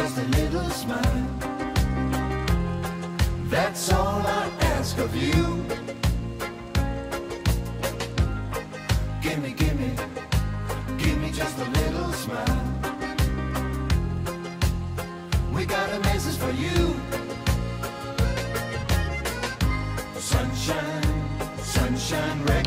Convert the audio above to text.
just a little smile. That's all I ask of you. Give me just a little smile. We got a message for you. Sunshine, sunshine, rain.